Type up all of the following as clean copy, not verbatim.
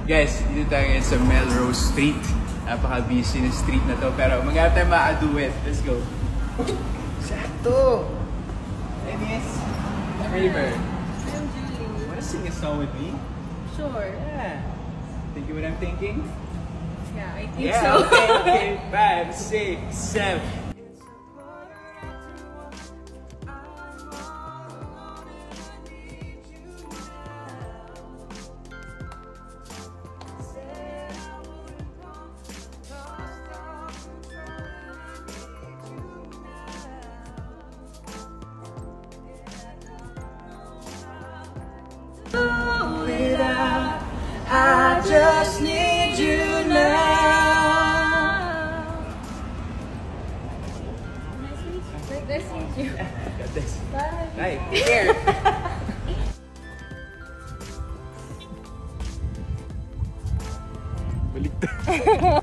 Guys, dito tayo ngayon sa Melrose Street. Napaka-busy ng street na to. Pero maghanap tayo makaduet. Let's go. Sakto! Hey, Miss. Rayver. I'm Julie. Wanna sing a song with me? Sure. Yeah. Think what I'm thinking? Yeah, I think Yeah, so. okay. 5, 6, 7. I just need you now. Nice to meet you. Got this. Bye. Bye. Take care. Baligtad.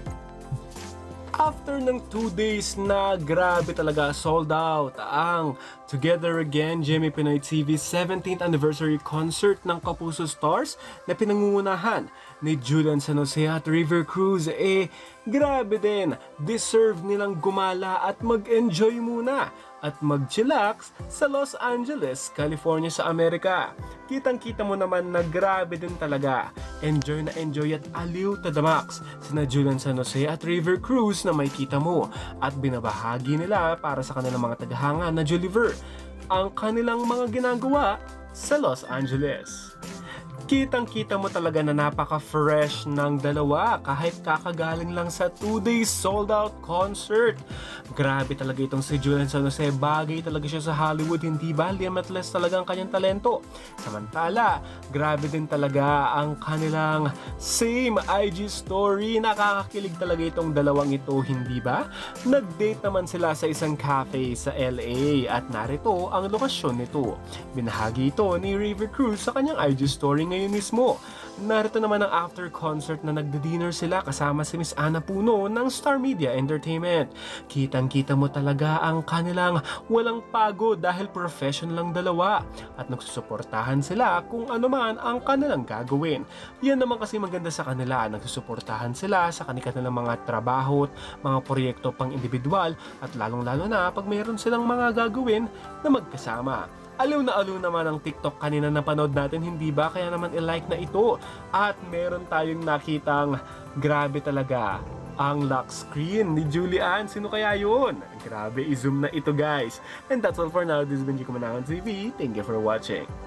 After ng 2 days na grabe talaga sold out ang Together Again Jimmy Pinoy TV 17th Anniversary Concert ng Kapuso Stars na pinangungunahan ni Julian San Jose at Rayver Cruz, grabe din, deserve nilang gumala at mag-enjoy muna at mag-chillax sa Los Angeles, California sa Amerika. Kitang-kita mo naman na grabe din talaga. Enjoy na enjoy at aliw to the max sina Julian San Jose at Rayver Cruz na may kita mo at binabahagi nila para sa kanilang mga tagahanga na Juliever ang kanilang mga ginagawa sa Los Angeles. Kitang-kita mo talaga na napaka-fresh ng dalawa kahit kakagaling lang sa 2 days sold-out concert. Grabe talaga itong si Julian San Jose, bagay talaga siya sa Hollywood, hindi ba? Limitless talaga ang kanyang talento. Samantala, grabe din talaga ang kanilang same IG story. Nakakakilig talaga itong dalawang ito, hindi ba? Nag-date naman sila sa isang cafe sa LA at narito ang lokasyon nito. Binahagi ito ni Rayver Cruz sa kanyang IG story ngayon mismo. Narito naman ang after concert na nagdi-dinner sila kasama si Miss Ana Puno ng Star Media Entertainment. Kitang-kita mo talaga ang kanilang walang pagod dahil professional lang dalawa at nagsusuportahan sila kung ano man ang kanilang gagawin. Yan naman kasi maganda sa kanila, nagsusuportahan sila sa kanilang mga trabaho at mga proyekto pang individual at lalong-lalo na pag mayroon silang mga gagawin na magkasama. Aliw naman ang TikTok kanina na panood natin, hindi ba? Kaya naman i-like na ito. At meron tayong nakitang grabe talaga ang lock screen ni Julian. Sino kaya yun? Grabe, i-zoom na ito guys. And that's all for now. This has been Jiko Manangan TV. Thank you for watching.